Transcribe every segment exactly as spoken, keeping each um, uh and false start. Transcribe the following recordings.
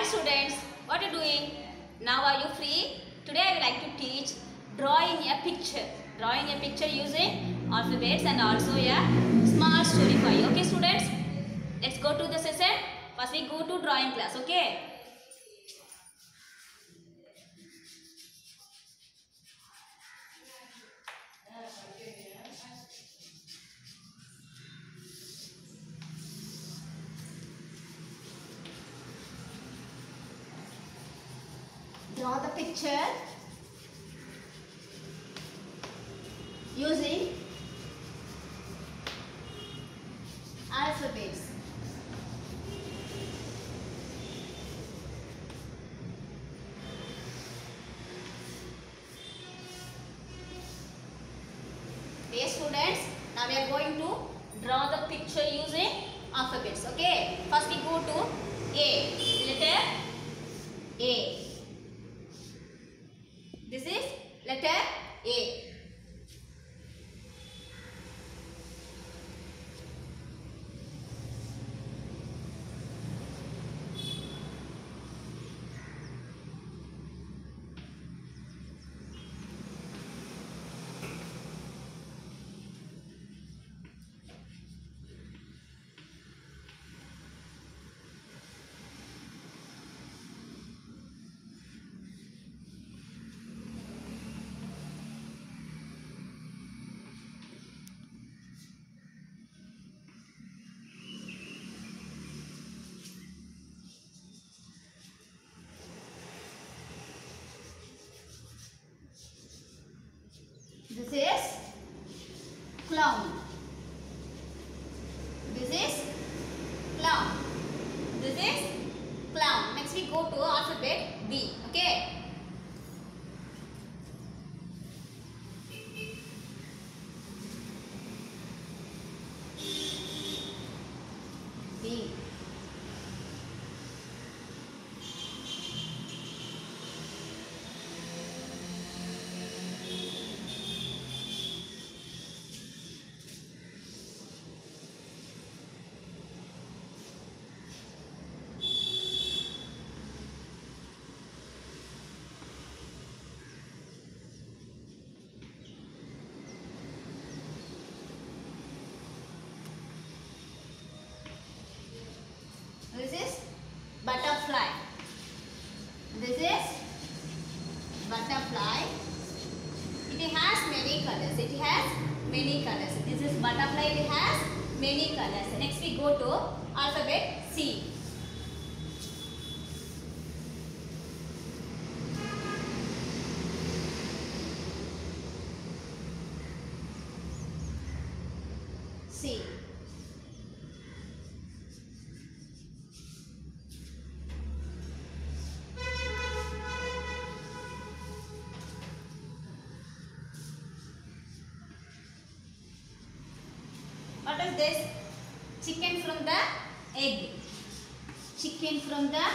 students, what are you doing? Now are you free? Today I would like to teach drawing a picture. Drawing a picture using alphabets and also a small story for you. Okay students? Let's go to the session. First we go to drawing class. Okay? Draw the picture using alphabets. Okay students, now we are going to draw the picture using alphabets. Okay, first we go to A, letter A. This is letter A. This is clown. This is clown. This is clown. Next we go to alphabet B. Okay. B. This is butterfly. This is butterfly. It has many colors. It has many colors. This is butterfly. It has many colors. Next we go to alphabet C. C. What is this? Chicken from the egg. Chicken from the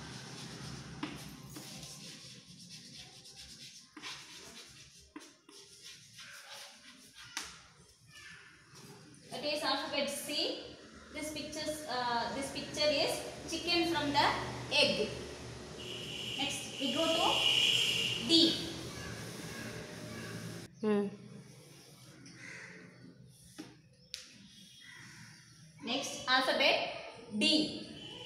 that is alphabet C. This picture, uh, this picture is chicken from the egg. Next we go to D. Hmm. Next alphabet D.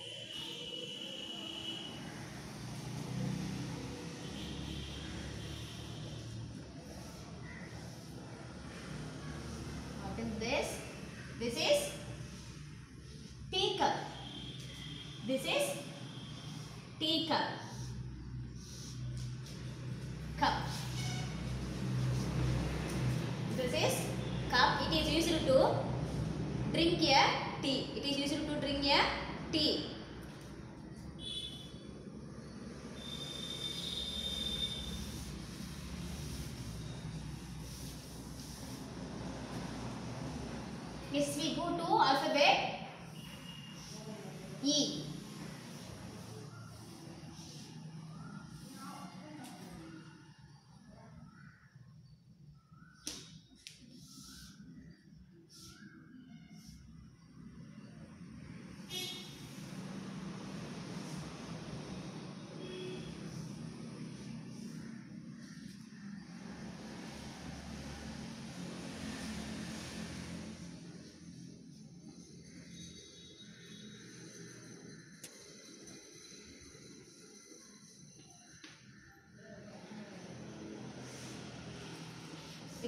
What is this? This is teacup. This is teacup. Cup. This is cup. It is used to drink a tea. It is used to drink a tea. Next we go to alphabet E.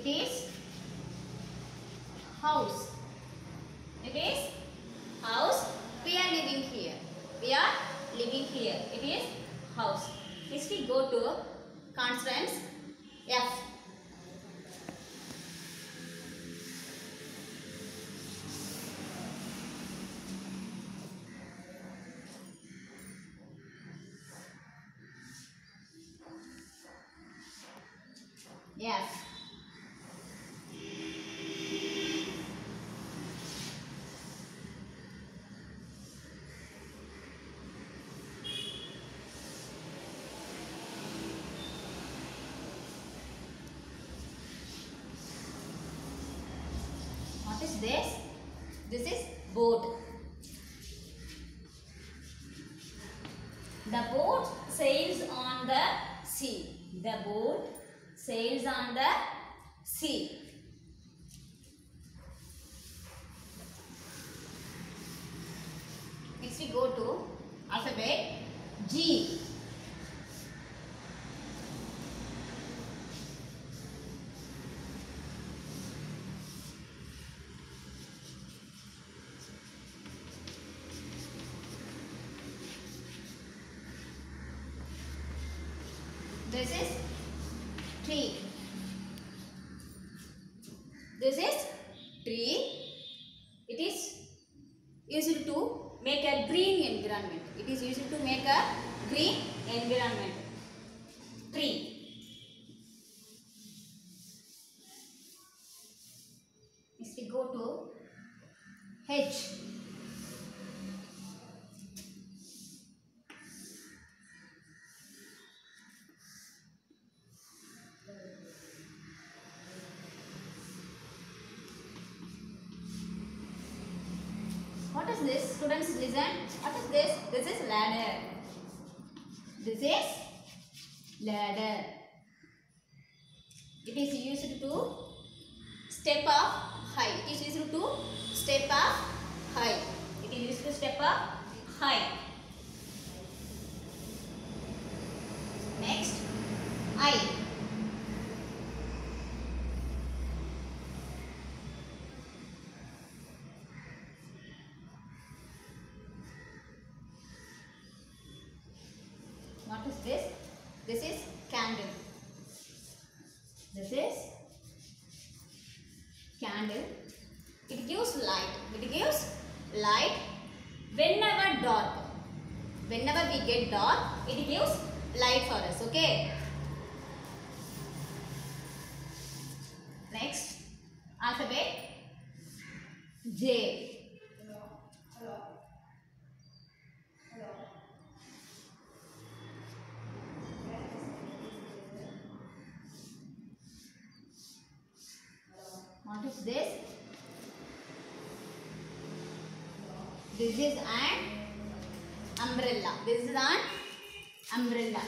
It is house. It is house. We are living here. We are living here. It is house. Next we go to consonants F. F. What is this? This is boat. The boat sails on the sea. The boat sails on the sea. Next we go to alphabet G. This is tree. This is tree. It is used to make a green environment. It is used to make a green environment. Tree. Next we go to H. What is this? Students, listen. What is this? This is ladder. This is ladder. It is used to step up high. It is used to step up high. It is used to step up high. Next, I. What is this? This is candle. This is candle. It gives light. It gives light whenever dark. Whenever we get dark, it gives light for us. Okay. Next, alphabet J. What is this? This is an umbrella. This is an umbrella.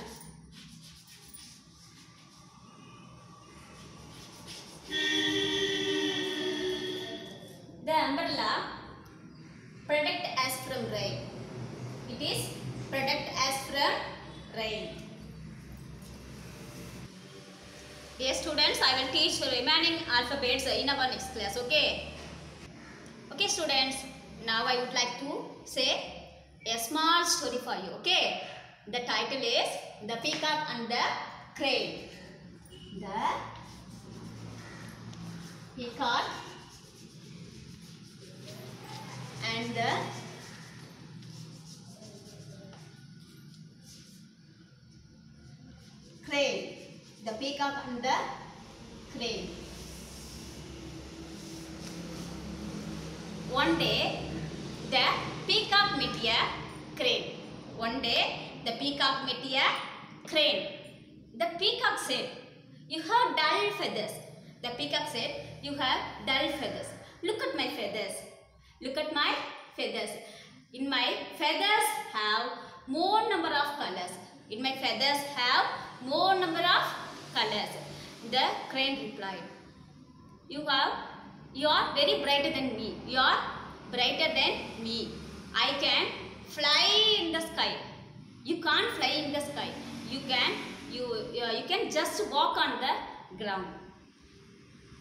The umbrella protect us from rain. It is protect us from rain. Dear students, I will teach remaining alphabets in our next class. Okay. Okay, students. Now I would like to say a small story for you. Okay. The title is The Peacock and the Crane. The peacock and the crane. The peacock and the crane. One day, the peacock met a crane. One day, the peacock met a crane. The peacock said, "You have dull feathers." The peacock said, "You have dull feathers. Look at my feathers. Look at my feathers. In my feathers have more number of colors. In my feathers have more number of colors." The crane replied, "You have, you are very brighter than me. You are brighter than me. I can fly in the sky. You can't fly in the sky. You can, you, uh, you can just walk on the ground."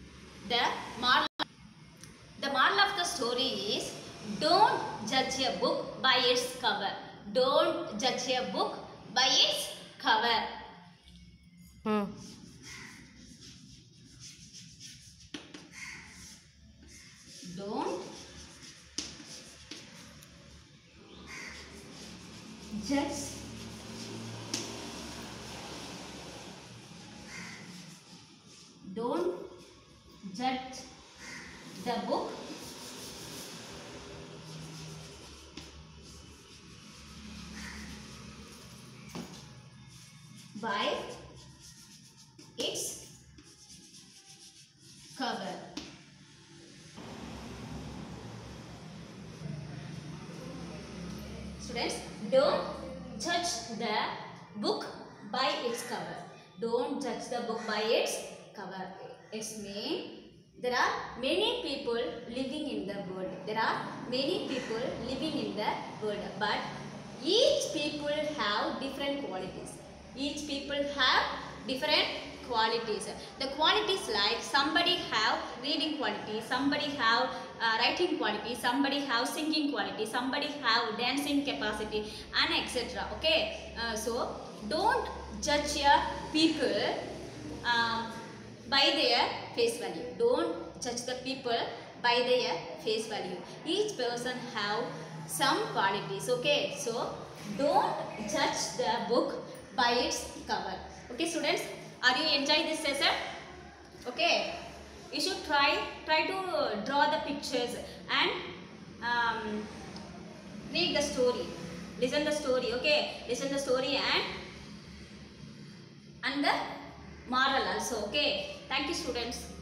The moral, the moral of the story is, don't judge a book by its cover. Don't judge a book by its cover. Hmm. Don't judge don't judge the book by its cover. Students, don't judge the book by its cover. Don't judge the book by its cover. It's mean there are many people living in the world. There are many people living in the world, but each people have different qualities. Each people have different qualities. The qualities like somebody have reading quality, somebody have uh, writing quality, somebody have singing quality, somebody have dancing capacity, and et cetera. Okay, uh, so don't judge your people uh, by their face value. Don't judge the people by their face value. Each person have some qualities. Okay, so don't judge the book by its cover. Okay, students, are you enjoying this session? Okay, you should try try to draw the pictures and um, read the story, listen the story. Okay, listen the story and and the moral also. Okay, thank you, students.